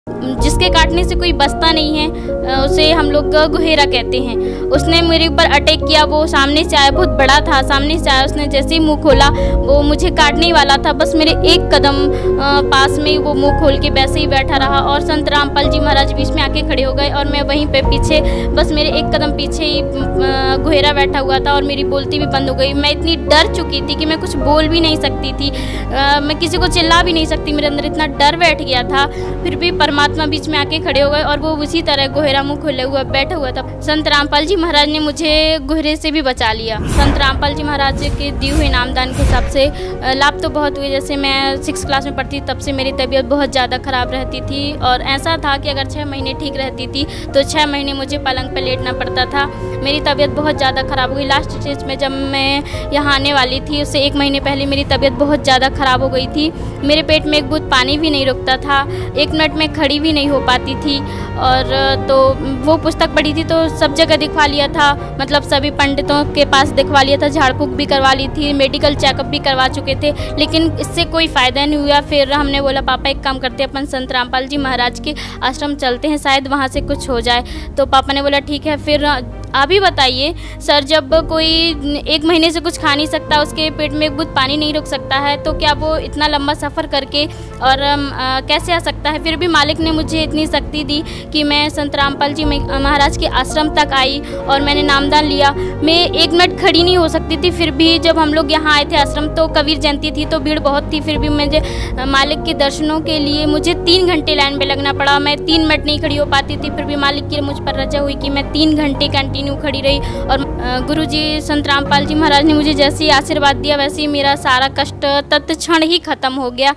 जिसके काटने से कोई बचता नहीं है, उसे हम लोग गुहेरा कहते हैं। उसने मेरे ऊपर अटैक किया। वो सामने से आया, बहुत बड़ा था, सामने से आया। उसने जैसे ही मुंह खोला वो मुझे काटने ही वाला था। बस मेरे एक कदम पास में वो मुंह खोल के वैसे ही बैठा रहा और संत रामपाल जी महाराज बीच में आके खड़े हो गए और मैं वहीं पे पीछे, बस मेरे एक कदम पीछे ही गुहेरा बैठा हुआ था और मेरी बोलती भी बंद हो गई। मैं इतनी डर चुकी थी कि मैं कुछ बोल भी नहीं सकती थी, मैं किसी को चिल्ला भी नहीं सकती। मेरे अंदर इतना डर बैठ गया था। फिर भी परमात्मा बीच में आके खड़े हो गए और वो उसी तरह गुहेरा मुंह खोले हुआ बैठा हुआ था। संत रामपाल जी महाराज ने मुझे गुहरे से भी बचा लिया। संत रामपाल जी महाराज के दिए हुए नामदान के हिसाब से लाभ तो बहुत हुए। जैसे मैं 6th क्लास में पढ़ती तब से मेरी तबीयत बहुत ज़्यादा ख़राब रहती थी और ऐसा था कि अगर 6 महीने ठीक रहती थी तो 6 महीने मुझे पलंग पर लेटना पड़ता था। मेरी तबीयत बहुत ज़्यादा ख़राब हो गई। लास्ट स्टेज में जब मैं यहाँ आने वाली थी उससे 1 महीने पहले मेरी तबीयत बहुत ज़्यादा ख़राब हो गई थी। मेरे पेट में एक बूंद पानी भी नहीं रुकता था, 1 मिनट में खड़ी भी नहीं हो पाती थी। और तो वो पुस्तक पढ़ी थी तो सब जगह दिखवा लिया था, मतलब सभी पंडितों के पास दिखवा लिया था, झाड़ फूँक भी करवा ली थी, मेडिकल चेकअप भी करवा चुके थे, लेकिन इससे कोई फ़ायदा नहीं हुआ। फिर हमने बोला पापा एक काम करते हैं, अपन संत रामपाल जी महाराज के आश्रम चलते हैं, शायद वहाँ से कुछ हो जाए। तो पापा ने बोला ठीक है। फिर आप ही बताइए सर, जब कोई 1 महीने से कुछ खा नहीं सकता, उसके पेट में एक बूंद पानी नहीं रुक सकता है, तो क्या वो इतना लंबा सफ़र करके और कैसे आ सकता है। फिर भी मालिक ने मुझे इतनी शक्ति दी कि मैं संत रामपाल जी महाराज के आश्रम तक आई और मैंने नामदान लिया। मैं 1 मिनट खड़ी नहीं हो सकती थी, फिर भी जब हम लोग यहाँ आए थे आश्रम तो कबीर जयंती थी तो भीड़ बहुत थी, फिर भी मुझे मालिक के दर्शनों के लिए मुझे 3 घंटे लाइन में लगना पड़ा। मैं 3 मिनट नहीं खड़ी हो पाती थी, फिर भी मालिक की मुझ पर रजा हुई कि मैं 3 घंटे कंटिन्यू खड़ी रही। और गुरुजी संत रामपाल जी महाराज ने मुझे जैसे ही आशीर्वाद दिया वैसे ही मेरा सारा कष्ट तत्क्षण ही खत्म हो गया।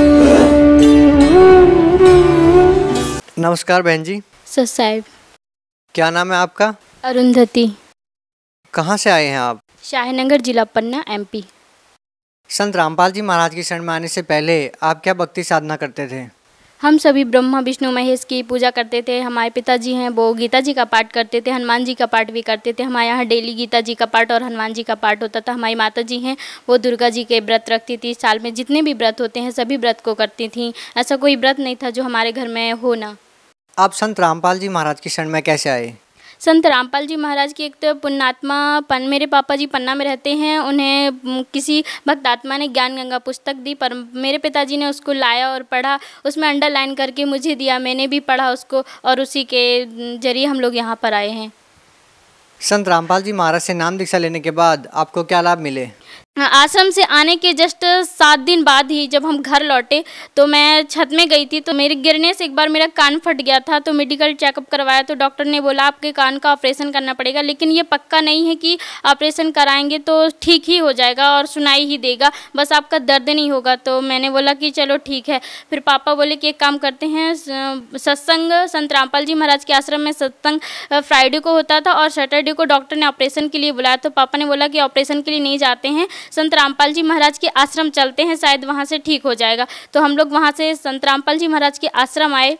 नमस्कार बहन जी। सर साहब। क्या नाम है आपका? अरुंधति। कहाँ से आए हैं आप? शाहनगर जिला पन्ना MP। संत रामपाल जी महाराज की शरण में आने से पहले आप क्या भक्ति साधना करते थे? हम सभी ब्रह्मा विष्णु महेश की पूजा करते थे। हमारे पिताजी हैं वो गीता जी का पाठ करते थे, हनुमान जी का पाठ भी करते थे। हमारे यहाँ डेली गीता जी का पाठ और हनुमान जी का पाठ होता था। हमारी माता जी हैं वो दुर्गा जी के व्रत रखती थी। साल में जितने भी व्रत होते हैं सभी व्रत को करती थी। ऐसा कोई व्रत नहीं था जो हमारे घर में हो ना। आप संत रामपाल जी महाराज की शरण में कैसे आए? संत रामपाल जी महाराज की एक तो पुण्यात्मा मेरे पापा जी पन्ना में रहते हैं, उन्हें किसी भक्त आत्मा ने ज्ञान गंगा पुस्तक दी, पर मेरे पिताजी ने उसको लाया और पढ़ा, उसमें अंडरलाइन करके मुझे दिया, मैंने भी पढ़ा उसको और उसी के जरिए हम लोग यहाँ पर आए हैं। संत रामपाल जी महाराज से नाम दीक्षा लेने के बाद आपको क्या लाभ मिले? आश्रम से आने के जस्ट 7 दिन बाद ही जब हम घर लौटे तो मैं छत में गई थी, तो मेरे गिरने से एक बार मेरा कान फट गया था। तो मेडिकल चेकअप करवाया तो डॉक्टर ने बोला आपके कान का ऑपरेशन करना पड़ेगा, लेकिन ये पक्का नहीं है कि ऑपरेशन कराएंगे तो ठीक ही हो जाएगा और सुनाई ही देगा, बस आपका दर्द नहीं होगा। तो मैंने बोला कि चलो ठीक है। फिर पापा बोले कि एक काम करते हैं, सत्संग संत रामपाल जी महाराज के आश्रम में सत्संग फ्राइडे को होता था और सैटरडे को डॉक्टर ने ऑपरेशन के लिए बुलाया। तो पापा ने बोला कि ऑपरेशन के लिए नहीं जाते हैं, संत रामपाल जी महाराज के आश्रम चलते हैं, शायद वहाँ से ठीक हो जाएगा। तो हम लोग वहाँ से संत रामपाल जी महाराज के आश्रम आए।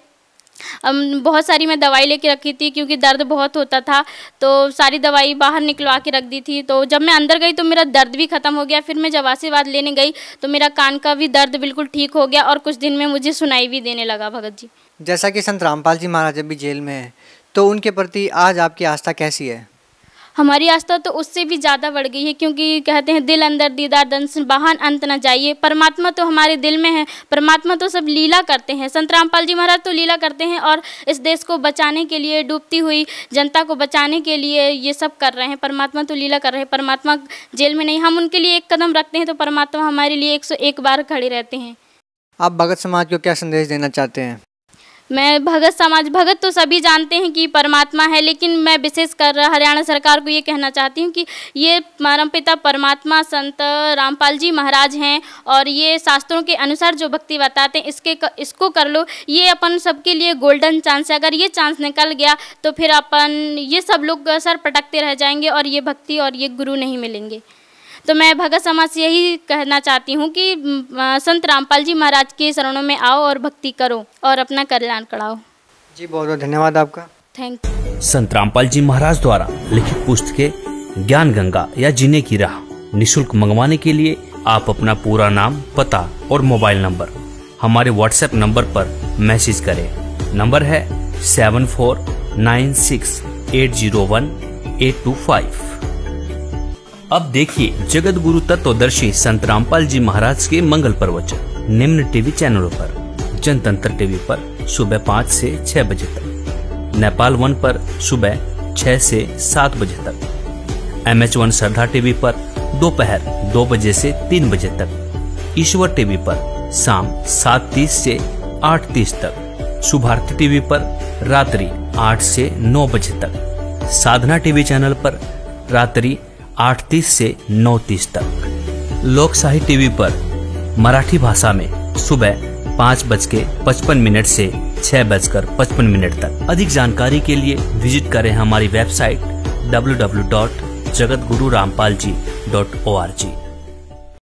बहुत सारी मैं दवाई लेके रखी थी क्योंकि दर्द बहुत होता था, तो सारी दवाई बाहर निकलवा के रख दी थी। तो जब मैं अंदर गई तो मेरा दर्द भी ख़त्म हो गया। फिर मैं जब आशीर्वाद लेने गई तो मेरा कान का भी दर्द बिल्कुल ठीक हो गया और कुछ दिन में मुझे सुनाई भी देने लगा। भगत जी, जैसा कि संत रामपाल जी महाराज अभी जेल में है, तो उनके प्रति आज आपकी आस्था कैसी है? हमारी आस्था तो उससे भी ज़्यादा बढ़ गई है, क्योंकि कहते हैं दिल अंदर दीदार दर्शन बाहर अंत न जाइए। परमात्मा तो हमारे दिल में है, परमात्मा तो सब लीला करते हैं। संत रामपाल जी महाराज तो लीला करते हैं और इस देश को बचाने के लिए, डूबती हुई जनता को बचाने के लिए ये सब कर रहे हैं। परमात्मा तो लीला कर रहे हैं, परमात्मा जेल में नहीं। हम उनके लिए एक कदम रखते हैं तो परमात्मा हमारे लिए 101 बार खड़े रहते हैं। आप भगत समाज को क्या संदेश देना चाहते हैं? मैं भगत समाज, भगत तो सभी जानते हैं कि परमात्मा है, लेकिन मैं विशेष कर हरियाणा सरकार को ये कहना चाहती हूँ कि ये परमपिता परमात्मा संत रामपाल जी महाराज हैं और ये शास्त्रों के अनुसार जो भक्ति बताते हैं इसको कर लो। ये अपन सबके लिए गोल्डन चांस है, अगर ये चांस निकल गया तो फिर अपन ये सब लोग सर पटकते रह जाएंगे और ये भक्ति और ये गुरु नहीं मिलेंगे। तो मैं भगत समाज से यही कहना चाहती हूँ कि संत रामपाल जी महाराज के शरणों में आओ और भक्ति करो और अपना कल्याण कराओ। जी बहुत बहुत धन्यवाद आपका। Thank you. संत रामपाल जी महाराज द्वारा लिखित पुस्तकें ज्ञान गंगा या जीने की राह निःशुल्क मंगवाने के लिए आप अपना पूरा नाम, पता और मोबाइल नंबर हमारे व्हाट्सएप नंबर पर मैसेज करें। नंबर है 7496801825। अब देखिए जगत गुरु तत्वदर्शी संत रामपाल जी महाराज के मंगल प्रवचन निम्न टीवी चैनलों पर। जनतंत्र टीवी पर सुबह 5 से 6 बजे तक, नेपाल 1 पर सुबह 6 से 7 बजे तक, MH1 श्रद्धा टीवी पर दोपहर 2 बजे से 3 बजे तक, ईश्वर टीवी पर शाम 7:30 से 8:30 तक, शुभारती टीवी पर रात्रि 8 से 9 बजे तक, साधना टीवी चैनल पर रात्रि 8:30 से 9:30 तक, लोकशाही टीवी पर मराठी भाषा में सुबह 5:55 से 6:55 तक। अधिक जानकारी के लिए विजिट करें हमारी वेबसाइट www.jagatgururampalji.org।